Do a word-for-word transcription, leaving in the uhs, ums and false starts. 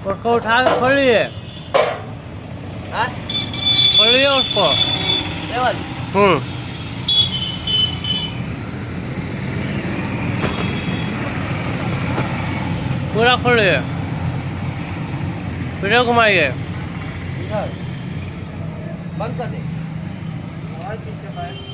उसको उठा के खोलिए। हाँ खोलिए उसको। हम्म पूरा खोलिए, वीडियो घुमाइए। इधर बंद कर दे।